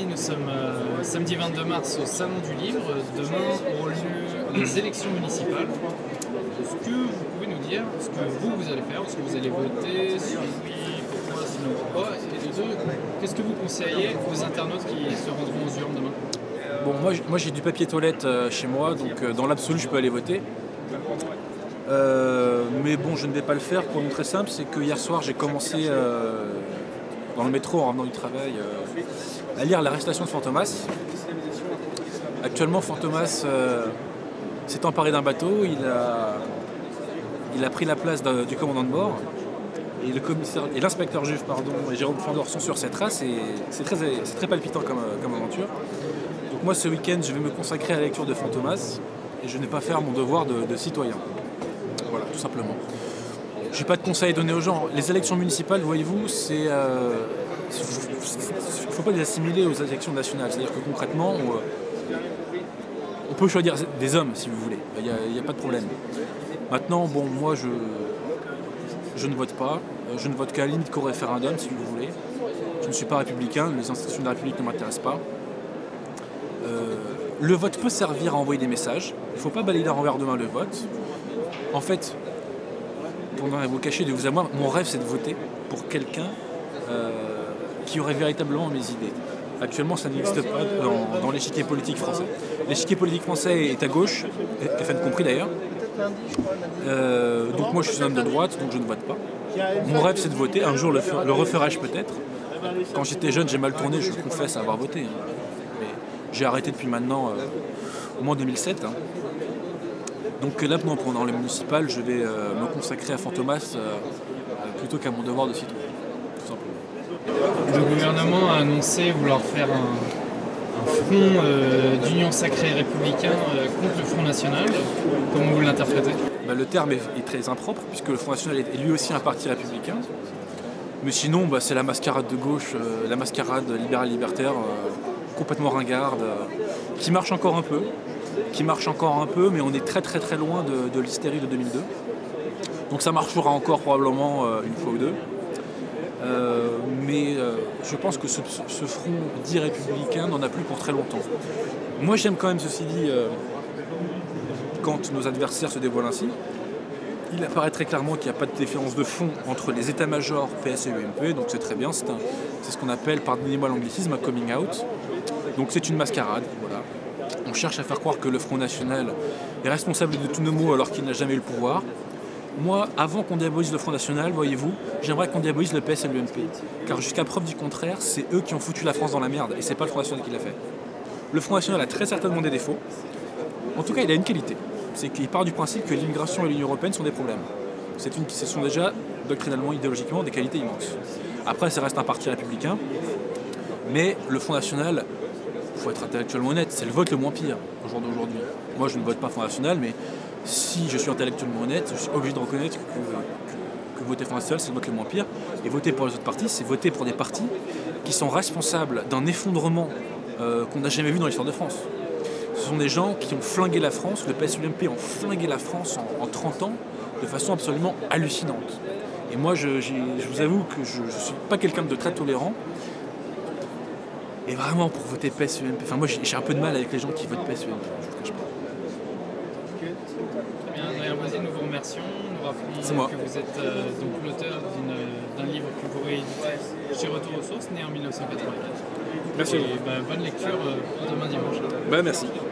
nous sommes samedi 22 mars au Salon du Livre. Demain auront lieu les élections municipales. Est-ce que vous pouvez nous dire ce que vous allez faire? Est-ce que vous allez voter? Si oui, pourquoi? Sinon pourquoi? Et de deux, qu'est-ce que vous conseillez aux internautes qui se rendront aux urnes demain? Bon, moi j'ai du papier toilette chez moi, donc dans l'absolu je peux aller voter. Mais bon, je ne vais pas le faire pour une très simple, c'est que hier soir j'ai commencé dans le métro en revenant du travail à lire l'arrestation de Fantomas. Actuellement, Fantomas s'est emparé d'un bateau, il a pris la place du commandant de bord. Et l'inspecteur juge et Jérôme Fandor sont sur cette race et c'est très palpitant comme aventure. Donc moi ce week-end je vais me consacrer à la lecture de Fantomas et je ne vais pas faire mon devoir de citoyen. Voilà, tout simplement. Je n'ai pas de conseils à donner aux gens. Les élections municipales, voyez-vous, il ne faut pas les assimiler aux élections nationales. C'est-à-dire que concrètement, on peut choisir des hommes si vous voulez. Il n'y a pas de problème. Maintenant, bon, moi je ne vote pas. Je ne vote qu'à la limite qu'au référendum, si vous voulez. Je ne suis pas républicain, les institutions de la République ne m'intéressent pas. Le vote peut servir à envoyer des messages. Il ne faut pas balayer d'un revers de main le vote. En fait, pour ne rien vous cacher de vous à moi, mon rêve c'est de voter pour quelqu'un qui aurait véritablement mes idées. Actuellement, ça n'existe pas dans l'échiquier politique français. L'échiquier politique français est à gauche, FN compris d'ailleurs. Donc moi je suis un homme de droite, donc je ne vote pas. Mon rêve c'est de voter, un jour le referai-je peut-être. Quand j'étais jeune j'ai mal tourné, je confesse avoir voté. Mais j'ai arrêté depuis maintenant au moins 2007. Donc là pendant les municipales je vais me consacrer à Fantomas plutôt qu'à mon devoir de citoyen, tout simplement. Le gouvernement a annoncé vouloir faire un front d'union sacrée républicain contre le Front National. Comment vous l'interprétez? Le terme est très impropre puisque le Front National est lui aussi un parti républicain. Mais sinon c'est la mascarade de gauche, la mascarade libérale-libertaire complètement ringarde, qui marche encore un peu, mais on est très très très loin de l'hystérie de 2002. Donc ça marchera encore probablement une fois ou deux. Mais je pense que ce front dit républicain n'en a plus pour très longtemps. Moi j'aime quand même, ceci dit, quand nos adversaires se dévoilent ainsi, il apparaît très clairement qu'il n'y a pas de différence de fond entre les états-majors PS et UMP, donc c'est très bien, c'est ce qu'on appelle, pardonnez-moi l'anglicisme, un coming out. Donc c'est une mascarade, voilà. On cherche à faire croire que le Front National est responsable de tous nos maux alors qu'il n'a jamais eu le pouvoir. Moi, avant qu'on diabolise le Front National, voyez-vous, j'aimerais qu'on diabolise le PS et l'UMP. Car jusqu'à preuve du contraire, c'est eux qui ont foutu la France dans la merde, et c'est pas le Front National qui l'a fait. Le Front National a très certainement des défauts. En tout cas, il a une qualité. C'est qu'il part du principe que l'immigration et l'Union européenne sont des problèmes. Ce sont déjà, doctrinalement, idéologiquement, des qualités immenses. Après, ça reste un parti républicain, mais le Front National, il faut être intellectuellement honnête, c'est le vote le moins pire au jour d'aujourd'hui. Moi, je ne vote pas Front National, mais si je suis intellectuellement honnête, je suis obligé de reconnaître que voter Front National, c'est le vote le moins pire. Et voter pour les autres partis, c'est voter pour des partis qui sont responsables d'un effondrement qu'on n'a jamais vu dans l'histoire de France. Ce sont des gens qui ont flingué la France, le PS et l'UMP ont flingué la France en 30 ans de façon absolument hallucinante. Et moi, je vous avoue que je ne suis pas quelqu'un de très tolérant. Et vraiment, pour voter PS et UMP, enfin moi j'ai un peu de mal avec les gens qui votent PS et UMP, je vous le cache pas. Très bien, Adrien Boisier, nous vous remercions. Nous rappelons que vous êtes donc l'auteur d'un livre que vous rééditez chez Retour aux Sources, né en 1984. Merci. Et bonne lecture demain dimanche. Merci.